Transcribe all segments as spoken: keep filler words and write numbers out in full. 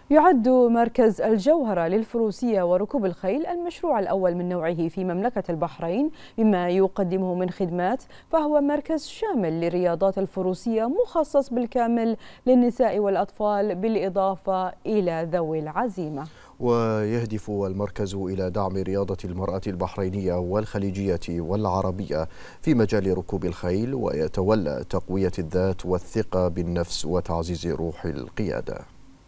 يعد مركز الجوهرة للفروسية وركوب الخيل المشروع الأول من نوعه في مملكة البحرين بما يقدمه من خدمات، فهو مركز شامل للرياضات الفروسية مخصص بالكامل للنساء والأطفال بالإضافة إلى ذوي العزيمة. ويهدف المركز إلى دعم رياضة المرأة البحرينية والخليجية والعربية في مجال ركوب الخيل، ويتولى تقوية الذات والثقة بالنفس وتعزيز روح القيادة.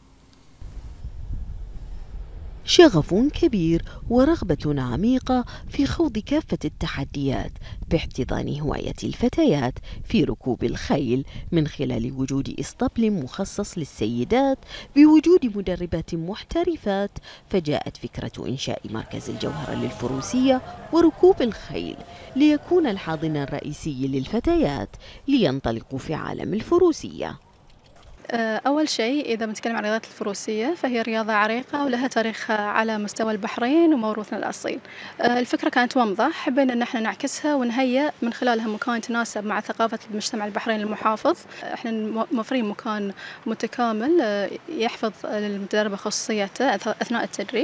شغف كبير ورغبة عميقة في خوض كافة التحديات باحتضان هواية الفتيات في ركوب الخيل من خلال وجود إسطبل مخصص للسيدات بوجود مدربات محترفات. فجاءت فكرة إنشاء مركز الجوهرة للفروسية وركوب الخيل ليكون الحاضن الرئيسي للفتيات لينطلقوا في عالم الفروسية. أول شيء إذا بنتكلم عن رياضة الفروسية فهي رياضة عريقة ولها تاريخ على مستوى البحرين وموروثنا الأصيل. الفكرة كانت ومضة، حبينا أن احنا نعكسها ونهيئ من خلالها مكان يتناسب مع ثقافة المجتمع البحريني المحافظ. احنا موفرين مكان متكامل يحفظ للمتدربة خصوصيته أثناء التدريب.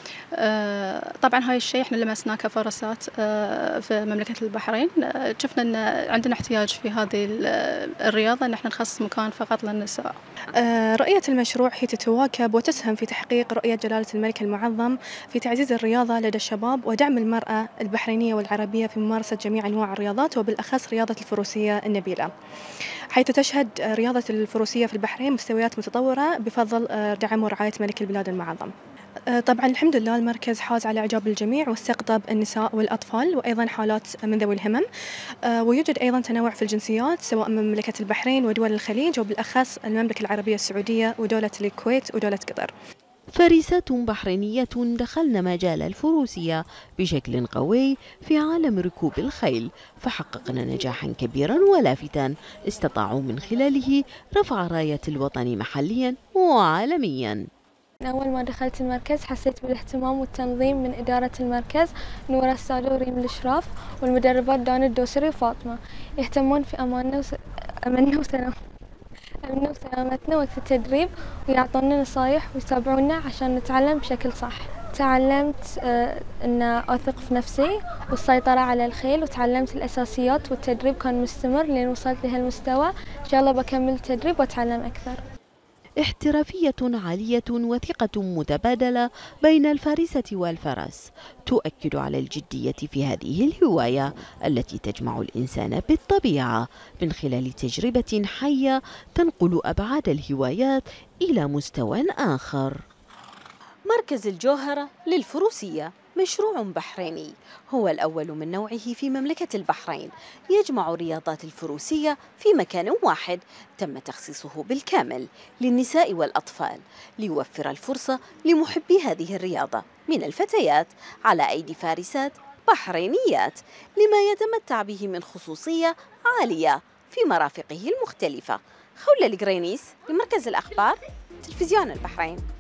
طبعا هاي الشيء احنا لمسناه كفرصات في مملكة البحرين. شفنا ان عندنا احتياج في هذه الرياضة ان احنا نخصص مكان فقط للنساء. رؤية المشروع هي تتواكب وتسهم في تحقيق رؤية جلالة الملك المعظم في تعزيز الرياضة لدى الشباب ودعم المرأة البحرينية والعربية في ممارسة جميع أنواع الرياضات وبالأخص رياضة الفروسية النبيلة، حيث تشهد رياضة الفروسية في البحرين مستويات متطورة بفضل دعم ورعاية ملك البلاد المعظم. طبعا الحمد لله المركز حاز على إعجاب الجميع واستقطب النساء والأطفال وأيضا حالات من ذوي الهمم، ويوجد أيضا تنوع في الجنسيات سواء من مملكة البحرين ودول الخليج وبالأخص المملكة العربية السعودية ودولة الكويت ودولة قطر. فارسات بحرينية دخلن مجال الفروسية بشكل قوي في عالم ركوب الخيل، فحققن نجاحا كبيرا ولافتا استطاعوا من خلاله رفع راية الوطن محليا وعالميا. أول ما دخلت المركز حسيت بالاهتمام والتنظيم من إدارة المركز نورة السالو ريم الإشراف والمدربات دانا الدوسري وفاطمة، يهتمون في أماننا وس... أمننا وسلام أمننا وسلامتنا وقت التدريب ويعطونا نصايح ويتابعونا عشان نتعلم بشكل صح. تعلمت آه أن أثق في نفسي والسيطرة على الخيل، وتعلمت الأساسيات والتدريب كان مستمر لين وصلت لهالمستوى. إن شاء الله بكمل التدريب وأتعلم أكثر. احترافية عالية وثقة متبادلة بين الفارسة والفرس تؤكد على الجدية في هذه الهواية التي تجمع الإنسان بالطبيعة من خلال تجربة حية تنقل أبعاد الهوايات إلى مستوى آخر. مركز الجوهرة للفروسية مشروع بحريني هو الأول من نوعه في مملكة البحرين، يجمع الرياضات الفروسية في مكان واحد تم تخصيصه بالكامل للنساء والأطفال ليوفر الفرصة لمحبي هذه الرياضة من الفتيات على أيدي فارسات بحرينيات لما يتمتع به من خصوصية عالية في مرافقه المختلفة. خولة القرينيس لمركز الأخبار تلفزيون البحرين.